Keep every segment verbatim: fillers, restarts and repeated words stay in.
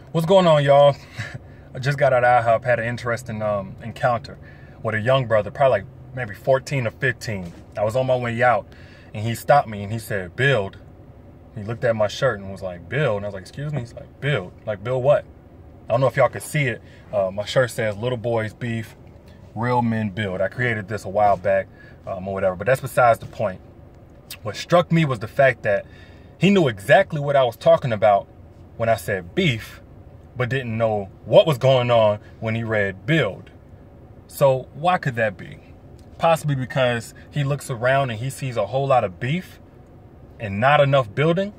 What's going on, y'all? I just got out of IHOP, had an interesting um, encounter with a young brother, probably like maybe fourteen or fifteen. I was on my way out, and he stopped me, and he said, "Build." He looked at my shirt and was like, "Build." And I was like, "Excuse me?" He's like, "Build." Like, build what? I don't know if y'all can see it. Uh, my shirt says, "Little boys beef, real men build." I created this a while back um, or whatever, but that's besides the point. What struck me was the fact that he knew exactly what I was talking about when I said beef, but didn't know what was going on when he read build. So why could that be? Possibly because he looks around and he sees a whole lot of beef and not enough building?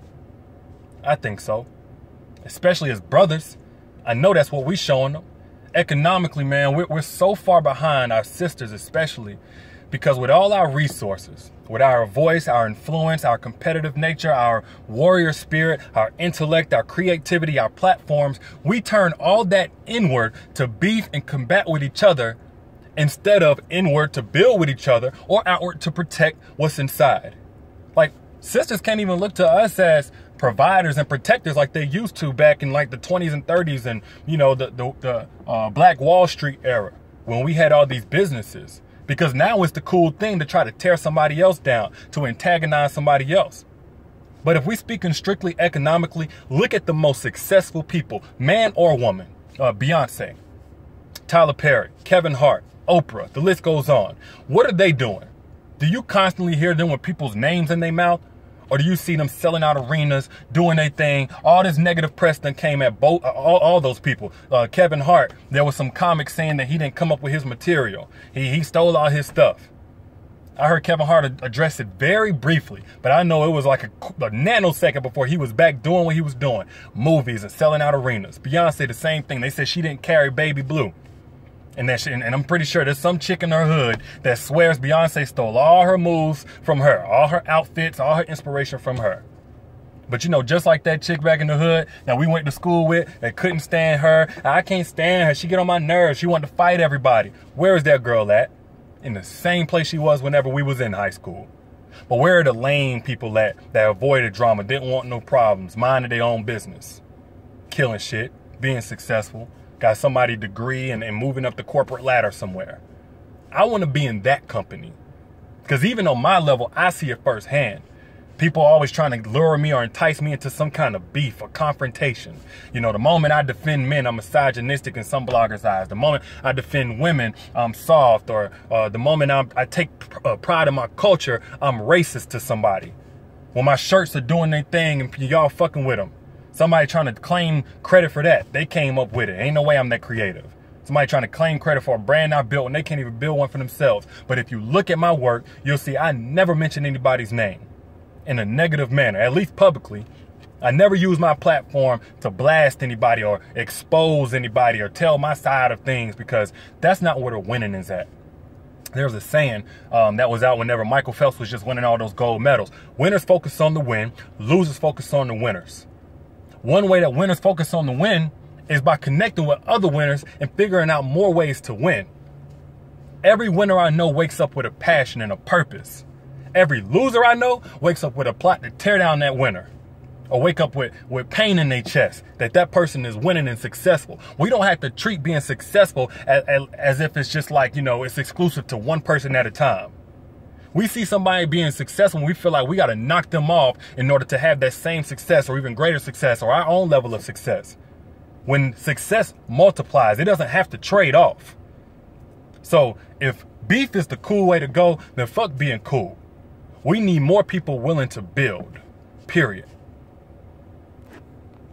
I think so. Especially as brothers. I know that's what we're showing them. Economically, man, we're, we're so far behind our sisters especially, because with all our resources, with our voice, our influence, our competitive nature, our warrior spirit, our intellect, our creativity, our platforms, we turn all that inward to beef and combat with each other instead of inward to build with each other or outward to protect what's inside. Like, sisters can't even look to us as providers and protectors like they used to back in like the twenties and thirties and, you know, the, the, the uh, Black Wall Street era when we had all these businesses. Because now it's the cool thing to try to tear somebody else down, to antagonize somebody else. But if we're speaking strictly economically, look at the most successful people, man or woman. Uh, Beyonce, Tyler Perry, Kevin Hart, Oprah, the list goes on. What are they doing? Do you constantly hear them with people's names in their mouth? Or do you see them selling out arenas, doing their thing? All this negative press that came at both, all, all those people. Uh, Kevin Hart, there was some comics saying that he didn't come up with his material. He, he stole all his stuff. I heard Kevin Hart address it very briefly, but I know it was like a, a nanosecond before he was back doing what he was doing. Movies and selling out arenas. Beyonce, the same thing. They said she didn't carry Baby Blue. And, that she, and I'm pretty sure there's some chick in her hood that swears Beyonce stole all her moves from her, all her outfits, all her inspiration from her. But, you know, just like that chick back in the hood that we went to school with that couldn't stand her. I can't stand her. She get on my nerves. She wanted to fight everybody. Where is that girl at? In the same place she was whenever we was in high school. But where are the lame people at that avoided drama, didn't want no problems, minded their own business, killing shit, being successful? Got somebody degree and, and moving up the corporate ladder somewhere. I want to be in that company. Because even on my level, I see it firsthand. People are always trying to lure me or entice me into some kind of beef or confrontation. You know, the moment I defend men, I'm misogynistic in some bloggers' eyes. The moment I defend women, I'm soft. Or uh, the moment I'm, I take uh, pride in my culture, I'm racist to somebody. When my shirts are doing their thing and y'all fucking with them. Somebody trying to claim credit for that. They came up with it. Ain't no way I'm that creative. Somebody trying to claim credit for a brand I built and they can't even build one for themselves. But if you look at my work, you'll see I never mention anybody's name in a negative manner, at least publicly. I never use my platform to blast anybody or expose anybody or tell my side of things, because that's not where the winning is at. There's a saying um, that was out whenever Michael Phelps was just winning all those gold medals. Winners focus on the win, losers focus on the winners. One way that winners focus on the win is by connecting with other winners and figuring out more ways to win. Every winner I know wakes up with a passion and a purpose. Every loser I know wakes up with a plot to tear down that winner. Or wake up with, with pain in their chest that that person is winning and successful. We don't have to treat being successful as, as, as if it's just like, you know, it's exclusive to one person at a time. We see somebody being successful and we feel like we got to knock them off in order to have that same success or even greater success or our own level of success. When success multiplies, it doesn't have to trade off. So if beef is the cool way to go, then fuck being cool. We need more people willing to build, period.